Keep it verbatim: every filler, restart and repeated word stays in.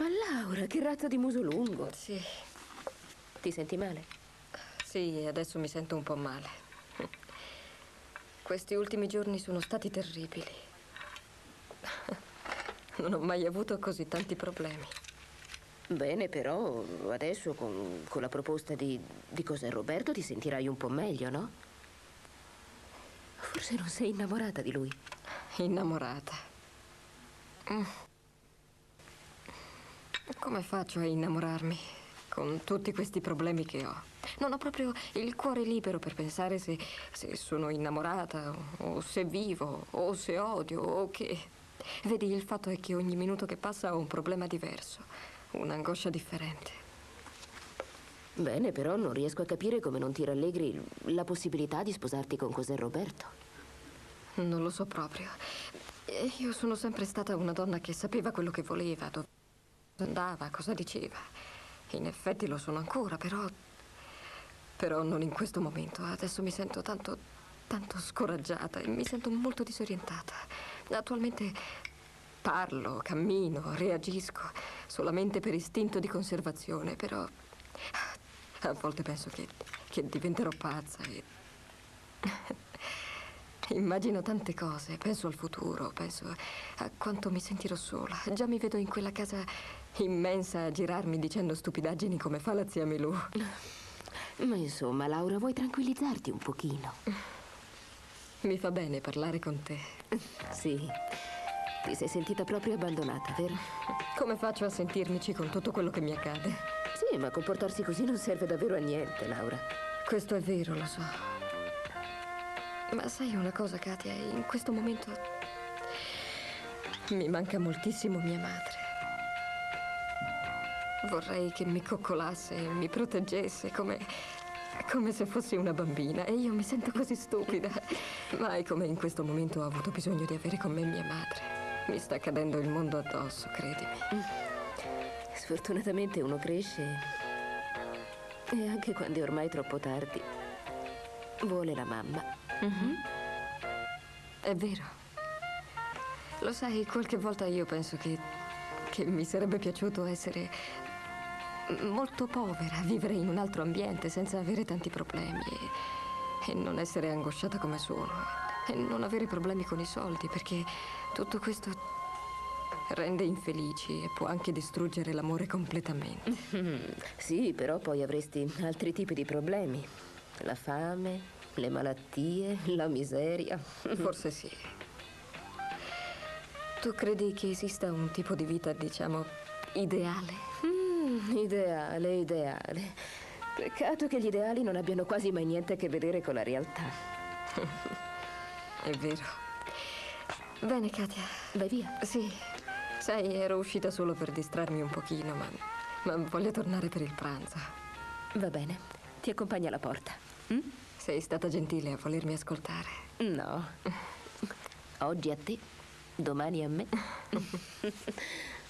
Ma Laura, che razza di muso lungo. Sì. Ti senti male? Sì, adesso mi sento un po' male. Questi ultimi giorni sono stati terribili. Non ho mai avuto così tanti problemi. Bene, però adesso con, con la proposta di, di Cos'è Roberto ti sentirai un po' meglio, no? Forse non sei innamorata di lui. Innamorata. Mm. Come faccio a innamorarmi con tutti questi problemi che ho? Non ho proprio il cuore libero per pensare se, se sono innamorata o, o se vivo o se odio o che... Vedi, il fatto è che ogni minuto che passa ho un problema diverso, un'angoscia differente. Bene, però non riesco a capire come non ti rallegri la possibilità di sposarti con Cos'è Roberto. Non lo so proprio. Io sono sempre stata una donna che sapeva quello che voleva, dove andava, cosa diceva. In effetti lo sono ancora, però... Però non in questo momento. Adesso mi sento tanto, tanto scoraggiata e mi sento molto disorientata. Attualmente parlo, cammino, reagisco solamente per istinto di conservazione, però a volte penso che, che diventerò pazza e... Immagino tante cose, penso al futuro, penso a quanto mi sentirò sola. Già mi vedo in quella casa immensa a girarmi dicendo stupidaggini come fa la zia Milù. Ma insomma, Laura, vuoi tranquillizzarti un pochino? Mi fa bene parlare con te. Sì, ti sei sentita proprio abbandonata, vero? Come faccio a sentirmici con tutto quello che mi accade? Sì, ma comportarsi così non serve davvero a niente, Laura. Questo è vero, lo so. Ma sai una cosa, Katia? In questo momento mi manca moltissimo mia madre. Vorrei che mi coccolasse, mi proteggesse come, come se fossi una bambina. E io mi sento così stupida. Mai come in questo momento ho avuto bisogno di avere con me mia madre. Mi sta cadendo il mondo addosso, credimi. Sfortunatamente uno cresce e anche quando è ormai troppo tardi vuole la mamma. Mm-hmm. È vero. Lo sai, qualche volta io penso che, che mi sarebbe piaciuto essere molto povera, vivere in un altro ambiente senza avere tanti problemi e, e non essere angosciata come sono e non avere problemi con i soldi, perché tutto questo rende infelici e può anche distruggere l'amore completamente. Mm, sì, però poi avresti altri tipi di problemi. La fame, le malattie, la miseria. Forse sì. Tu credi che esista un tipo di vita, diciamo, ideale? Mm, ideale, ideale. Peccato che gli ideali non abbiano quasi mai niente a che vedere con la realtà. È vero. Bene, Katia. Vai via. Sì. Sai, ero uscita solo per distrarmi un pochino, ma, ma voglio tornare per il pranzo. Va bene. Ti accompagno alla porta. Mm? Sei stata gentile a volermi ascoltare. No. Oggi a te, domani a me.